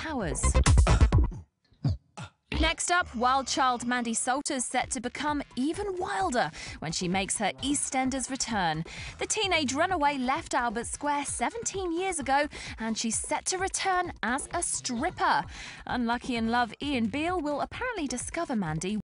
powers. Next up, wild child Mandy Salter's set to become even wilder when she makes her Eastenders return. The teenage runaway left Albert Square 17 years ago, and she's set to return as a stripper. Unlucky in love Ian Beale will apparently discover Mandy